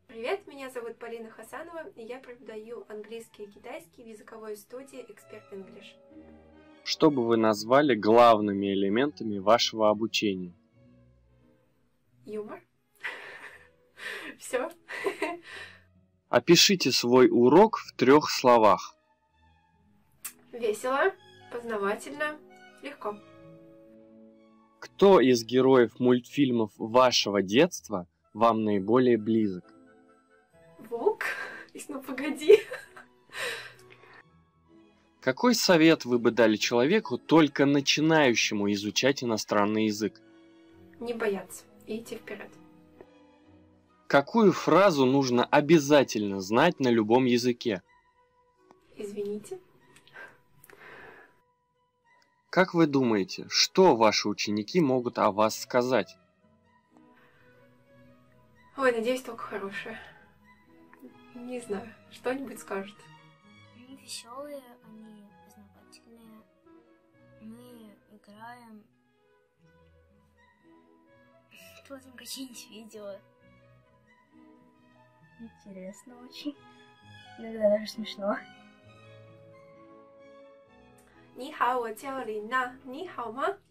Привет, меня зовут Полина Хасанова, и я преподаю английский и китайский в языковой студии Expert English. Что бы вы назвали главными элементами вашего обучения? Юмор. Все. Опишите свой урок в 3 словах. Весело, познавательно, легко. Кто из героев мультфильмов вашего детства вам наиболее близок? Волк. Ну погоди. Какой совет вы бы дали человеку, только начинающему изучать иностранный язык? Не бояться и идти вперед. Какую фразу нужно обязательно знать на любом языке? Извините. Как вы думаете, что ваши ученики могут о вас сказать? Ой, надеюсь, только хорошее. Не знаю, что-нибудь скажут. Они веселые, они познавательные. Мы играем. Смотрим какие-нибудь видео. Интересно очень. Иногда даже смешно. 你好，我叫琳娜，你好吗？